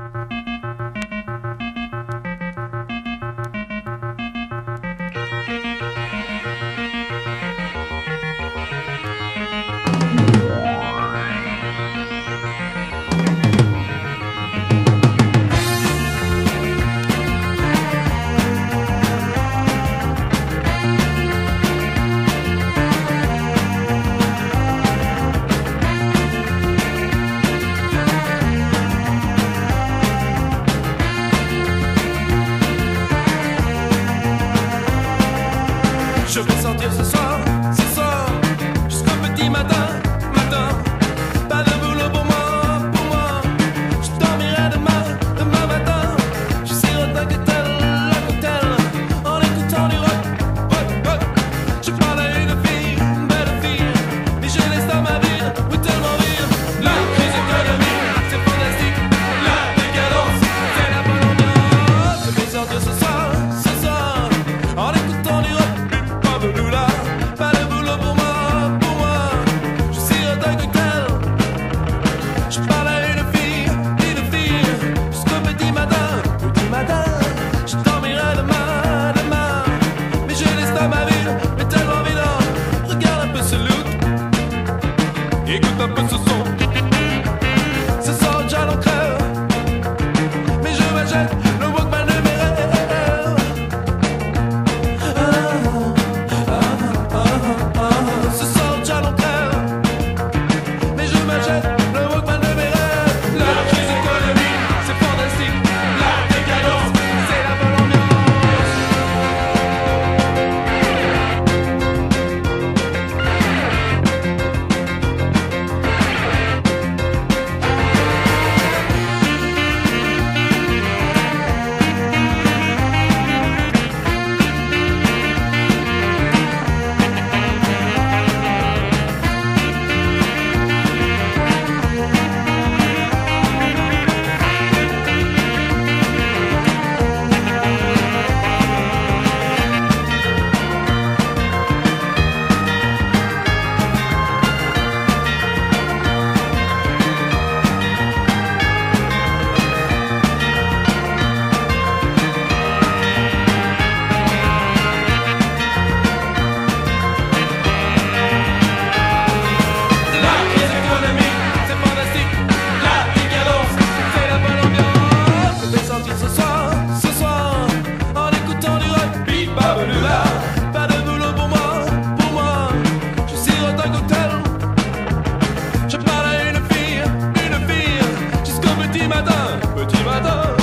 Je vais sortir ce soir, jusqu'au petit matin, pas de boulot pour moi, je dormirai demain matin, je sirote un cocktail, en écoutant du rock, je parle à une belle fille, mais je laisse dans ma ville, oui tellement rire, la crise économique, c'est fantastique, la décadence, c'est la bonne ambiance, je vais sortir ce soir, en écoutant du rock. Pas de boulot pour moi, je sirote un cocktail, je parle à une fille, jusqu'au petit matin, je dormirai demain, mais je laisse dans ma ville, mais tellement vide, regarde un peu ce look, écoute un peu ce son déjà l'encreur, mais je m'achète le Walkman de mes rêves. Le Walkman de mes rêves. La crise économique, c'est fantastique. La décadence, c'est la bonne ambiance. Pas de boulot pour moi, je sirote un cocktail, je parle à une fille, jusqu'au petit matin.